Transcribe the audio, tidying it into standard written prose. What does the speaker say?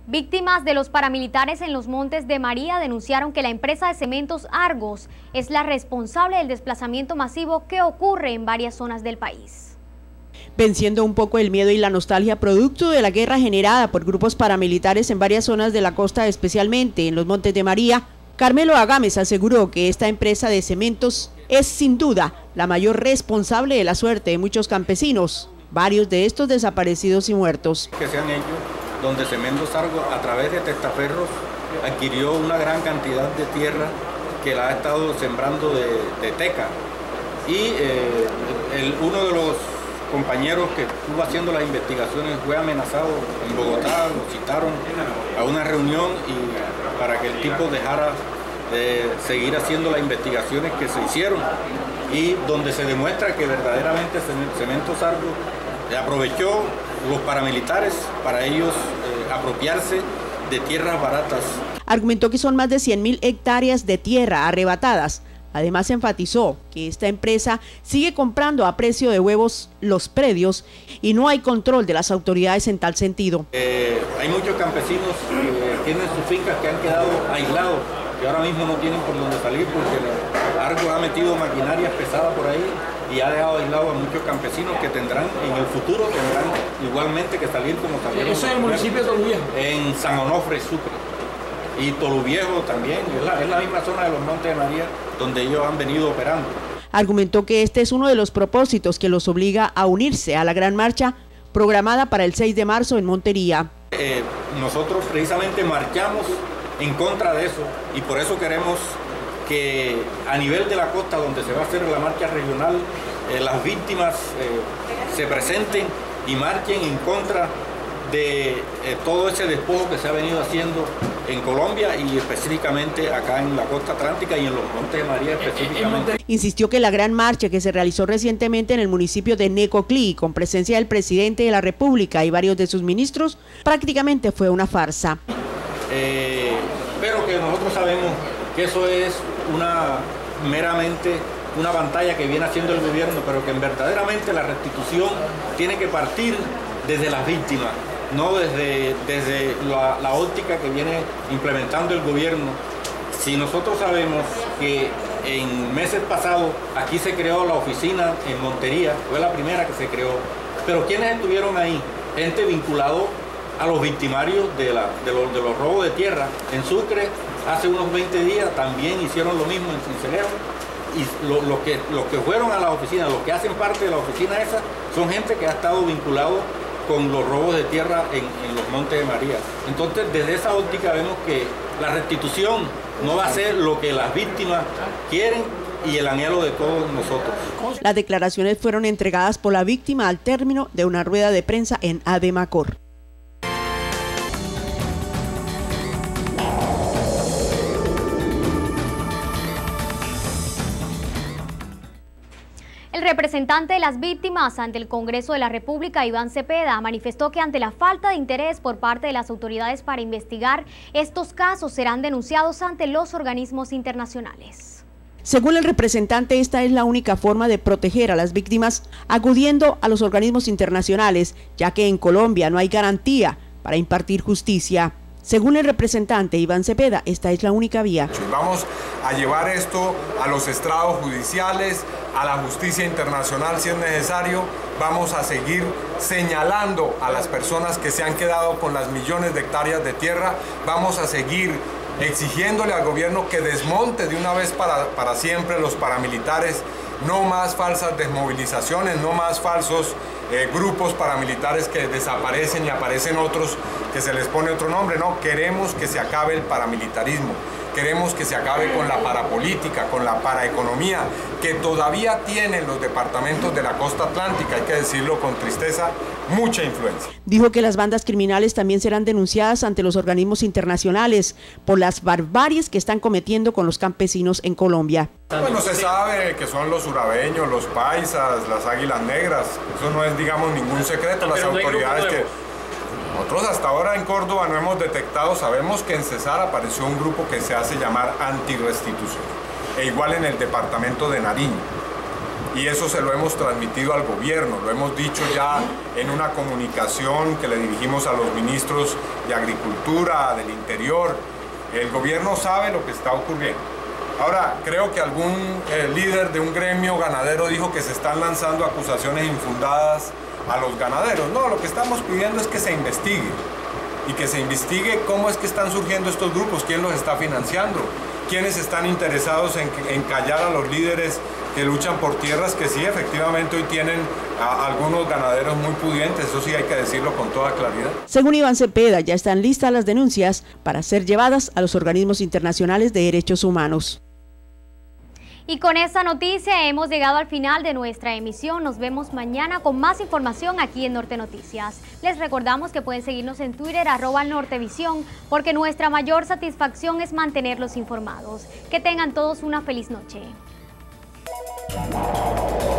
Víctimas de los paramilitares en los Montes de María denunciaron que la empresa de cementos Argos es la responsable del desplazamiento masivo que ocurre en varias zonas del país. Venciendo un poco el miedo y la nostalgia producto de la guerra generada por grupos paramilitares en varias zonas de la costa, especialmente en los Montes de María, Carmelo Agames aseguró que esta empresa de cementos es sin duda la mayor responsable de la suerte de muchos campesinos, varios de estos desaparecidos y muertos. Que se han hecho donde Cementos Argos, a través de testaferros, adquirió una gran cantidad de tierra que la ha estado sembrando de teca. Y uno de los compañeros que estuvo haciendo las investigaciones fue amenazado en Bogotá, lo citaron a una reunión y para que el tipo dejara de seguir haciendo las investigaciones que se hicieron, y donde se demuestra que verdaderamente Cementos Argos aprovechó los paramilitares para ellos apropiarse de tierras baratas. Argumentó que son más de 100.000 hectáreas de tierra arrebatadas. Además enfatizó que esta empresa sigue comprando a precio de huevos los predios y no hay control de las autoridades en tal sentido. Hay muchos campesinos que tienen sus fincas que han quedado aislados, que ahora mismo no tienen por dónde salir porque Argos ha metido maquinarias pesadas por ahí y ha dejado aislados a muchos campesinos que tendrán, en el futuro tendrán igualmente que salir como salieron. ¿Eso es el municipio de Toluviejo? En San Onofre, Sucre. Y Toluviejo también, es la misma zona de los Montes de María donde ellos han venido operando. Argumentó que este es uno de los propósitos que los obliga a unirse a la gran marcha programada para el 6 de marzo en Montería. Nosotros precisamente marchamos en contra de eso y por eso queremos que a nivel de la costa donde se va a hacer la marcha regional, las víctimas se presenten y marchen en contra de todo ese despojo que se ha venido haciendo en Colombia y específicamente acá en la costa atlántica y en los Montes de María específicamente. Insistió que la gran marcha que se realizó recientemente en el municipio de Necoclí, con presencia del presidente de la República y varios de sus ministros, prácticamente fue una farsa. Pero que nosotros sabemos que eso es meramente una pantalla que viene haciendo el gobierno, pero que verdaderamente la restitución tiene que partir desde las víctimas, no desde la óptica que viene implementando el gobierno. Si nosotros sabemos que en meses pasados aquí se creó la oficina en Montería, fue la primera que se creó, pero ¿quiénes estuvieron ahí? Gente vinculado a los victimarios de los robos de tierra. En Sucre, hace unos 20 días también hicieron lo mismo en Sincelejo, y los que fueron a la oficina, los que hacen parte de la oficina esa, son gente que ha estado vinculado con los robos de tierra en los Montes de María. Entonces, desde esa óptica vemos que la restitución no va a ser lo que las víctimas quieren y el anhelo de todos nosotros. Las declaraciones fueron entregadas por la víctima al término de una rueda de prensa en Ademacor. El representante de las víctimas ante el Congreso de la República, Iván Cepeda, manifestó que ante la falta de interés por parte de las autoridades para investigar estos casos serán denunciados ante los organismos internacionales. Según el representante, esta es la única forma de proteger a las víctimas acudiendo a los organismos internacionales, ya que en Colombia no hay garantía para impartir justicia. Según el representante Iván Cepeda, esta es la única vía. Vamos a llevar esto a los estrados judiciales, a la justicia internacional si es necesario. Vamos a seguir señalando a las personas que se han quedado con las millones de hectáreas de tierra. Vamos a seguir exigiéndole al gobierno que desmonte de una vez para siempre los paramilitares. No más falsas desmovilizaciones, no más falsos grupos paramilitares que desaparecen y aparecen otros que se les pone otro nombre. No, queremos que se acabe el paramilitarismo, queremos que se acabe con la parapolítica, con la paraeconomía que todavía tienen los departamentos de la costa atlántica, hay que decirlo con tristeza, mucha influencia. Dijo que las bandas criminales también serán denunciadas ante los organismos internacionales por las barbaries que están cometiendo con los campesinos en Colombia. Bueno, se sabe que son los urabeños, los paisas, las águilas negras, eso no es, digamos, ningún secreto. Las autoridades que nosotros hasta ahora en Córdoba no hemos detectado, sabemos que en Cesar apareció un grupo que se hace llamar antirrestitución, e igual en el departamento de Nariño. y eso se lo hemos transmitido al gobierno, lo hemos dicho ya en una comunicación que le dirigimos a los ministros de Agricultura, del Interior. El gobierno sabe lo que está ocurriendo. Ahora, creo que algún líder de un gremio ganadero dijo que se están lanzando acusaciones infundadas a los ganaderos. No, lo que estamos pidiendo es que se investigue, y que se investigue cómo es que están surgiendo estos grupos, quién los está financiando, quiénes están interesados en callar a los líderes que luchan por tierras que sí, efectivamente hoy tienen a algunos ganaderos muy pudientes, eso sí hay que decirlo con toda claridad. Según Iván Cepeda, ya están listas las denuncias para ser llevadas a los organismos internacionales de derechos humanos. Y con esta noticia hemos llegado al final de nuestra emisión. Nos vemos mañana con más información aquí en Norte Noticias. Les recordamos que pueden seguirnos en Twitter @Nortevisión, porque nuestra mayor satisfacción es mantenerlos informados. Que tengan todos una feliz noche.